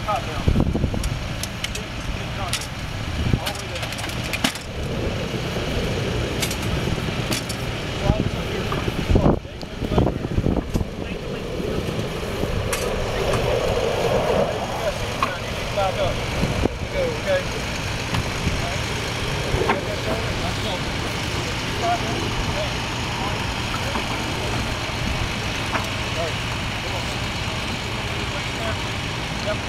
hot down. Keep contact. All the way down. Sliders up here. Back up. There we go, okay? Yep.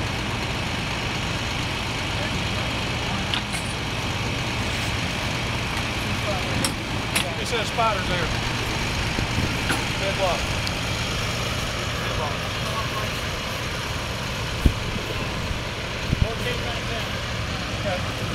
It says spiders there. Dead block. Dead block. 14 minutes in. Okay.